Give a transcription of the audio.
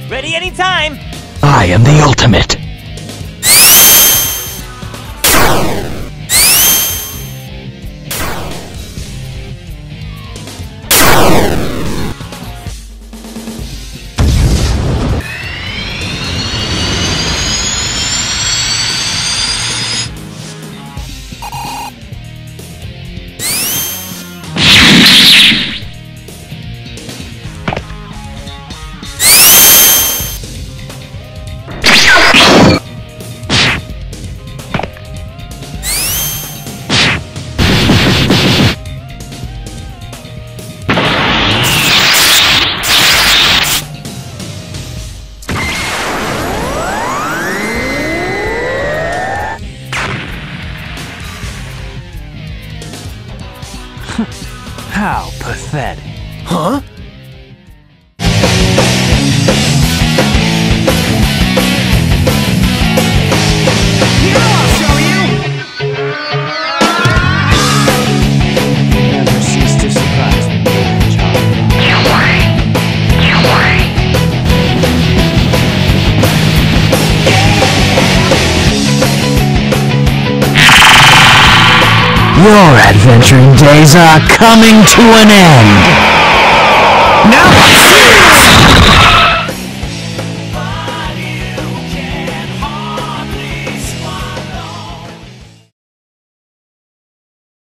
Ready anytime! I am the ultimate. How pathetic. Huh? Never cease to surprise me, child. Your adventuring days are coming to an end.